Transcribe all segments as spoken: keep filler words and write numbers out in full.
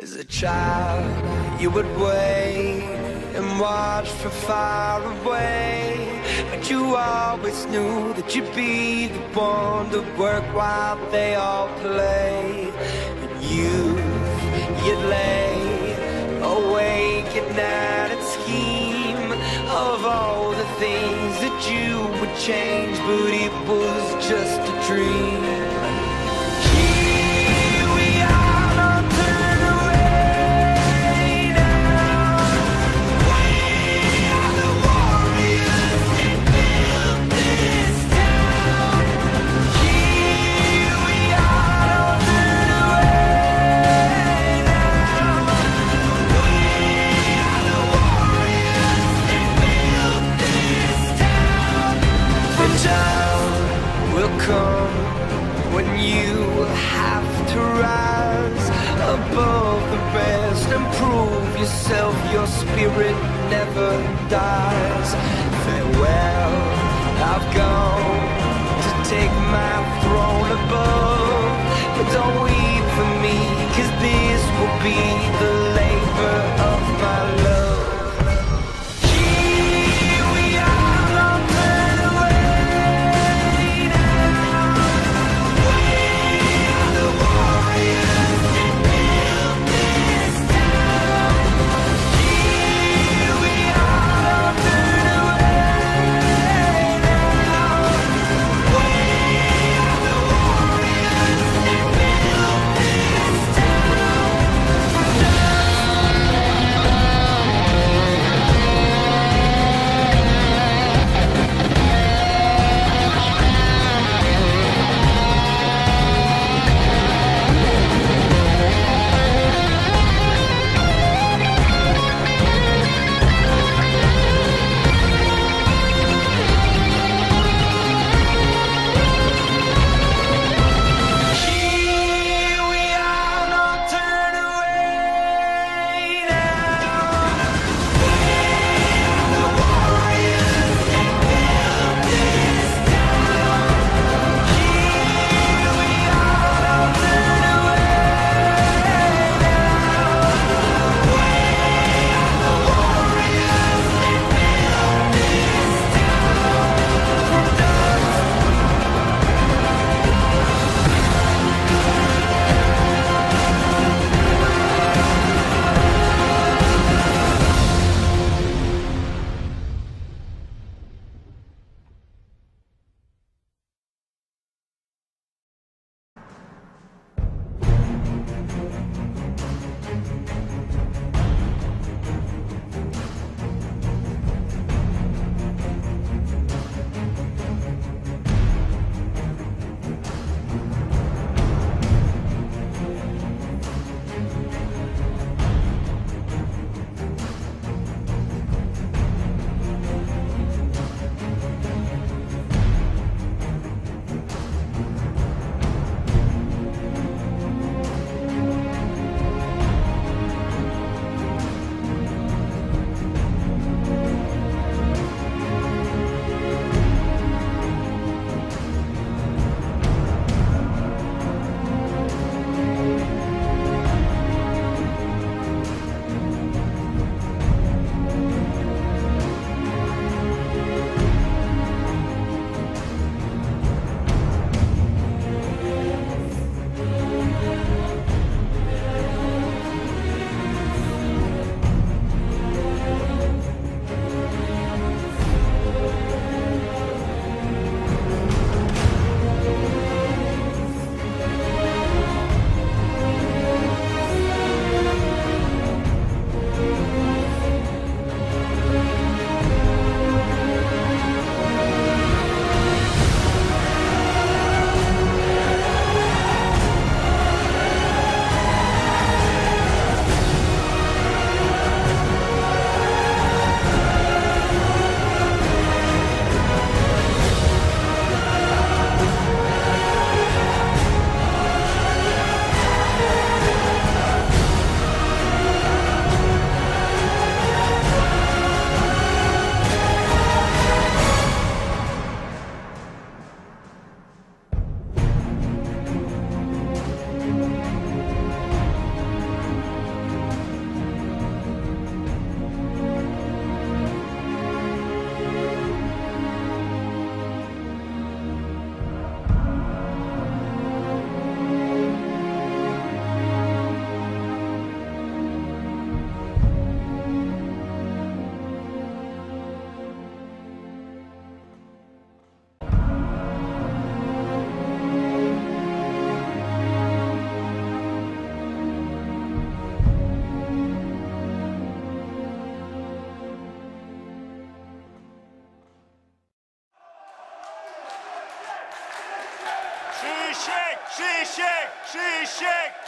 As a child, you would wait and watch from far away, but you always knew that you'd be the one to work while they all play. And you, you'd lay awake at night and scheme of all the things that you would change, but it was just a dream. Come when you have to rise above the rest and prove yourself, your spirit never dies. Farewell, I've gone to take my throne above, but don't weep for me, 'cause this will be the labor of my love.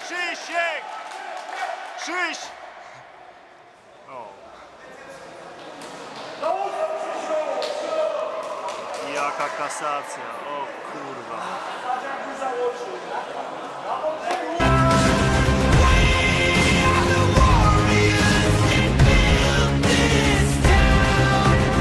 Krzysiek! Krzyś! O. Jaka kasacja, o kurwa.